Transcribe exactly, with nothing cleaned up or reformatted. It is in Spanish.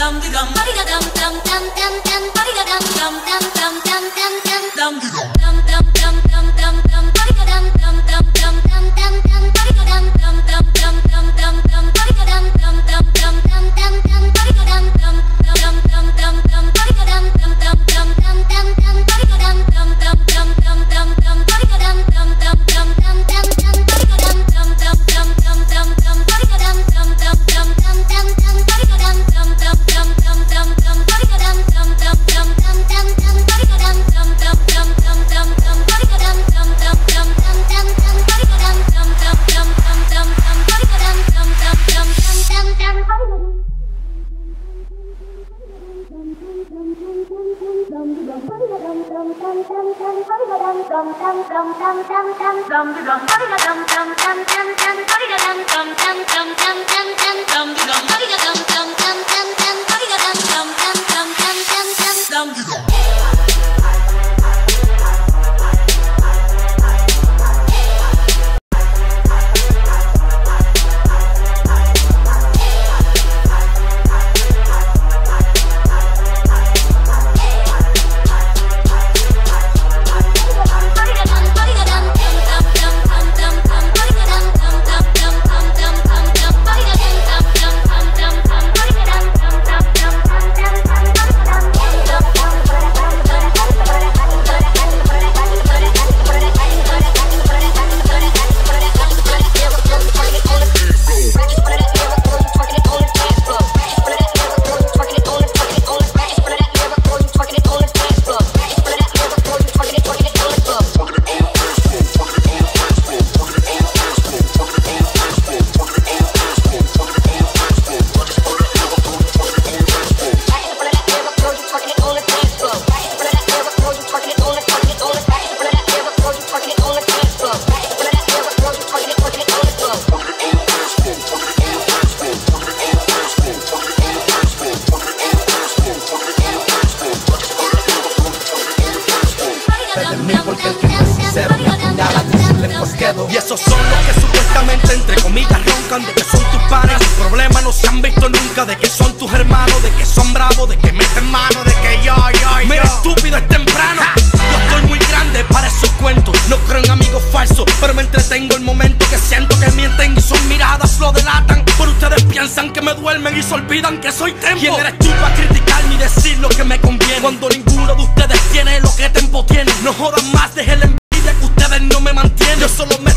Y esos son los que supuestamente entre comillas roncan de que son tus pares. Sus problemas no se han visto nunca, de que son tus hermanos, de que son bravos, de que meten mano, de que yo, yo, yo. Mira, estúpido, es temprano. Yo estoy muy grande para esos cuentos. No creo en amigos falsos, pero me entretengo el momento que siento que mienten y sus miradas lo delatan. Pero ustedes piensan que me duermen y se olvidan que soy Tempo. ¿Quién eres tú para criticar ni decir lo que me conviene? Cuando ninguno de ustedes tiene lo que Tempo tiene. No jodan más, dejen la envidia que ustedes no me mantienen. Yo solo me